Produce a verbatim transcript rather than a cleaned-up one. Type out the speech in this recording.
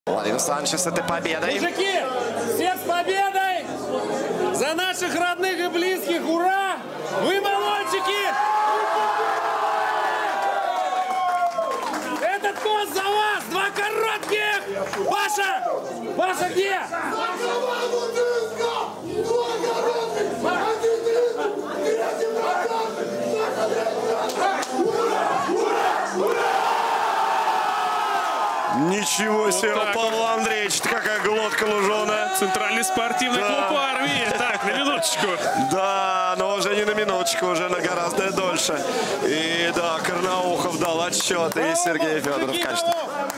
Владимир Санчес с этой победой. Мужики, всех с победой! За наших родных и близких! Ура! Вы молодчики! Этот мост за вас! Два коротких! Паша! Паша где? Ничего себе, вот Павел Андреевич, какая глотка луженая. Центральный спортивный да. клуб армии. Так, на минуточку. Да, но уже не на минуточку, уже на гораздо дольше. И да, Карнаухов дал отсчет, и Сергей Федоров, конечно.